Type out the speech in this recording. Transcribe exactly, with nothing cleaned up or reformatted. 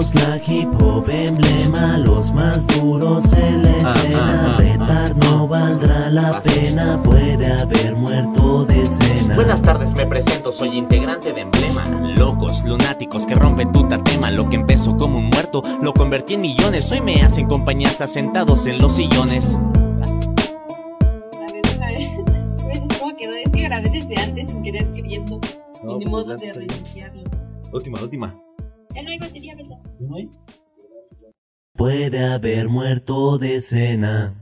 Somos la hip hop emblema, los más duros en la escena. Retar no valdrá la pena, puede haber muerto de cena. Buenas tardes, me presento, soy integrante de Emblema. Locos, lunáticos que rompen tu tatema. Lo que empezó como un muerto, lo convertí en millones. Hoy me hacen compañía hasta sentados en los sillones. A ver, a ver, ¿ves cómo quedó? Es que grabé desde antes sin querer queriendo. No, Y ni pues modo ya de sé. reiniciarlo. Última, última. Ya no hay batería, ¿verdad? ¿No hay? Puede haber muerto de cena.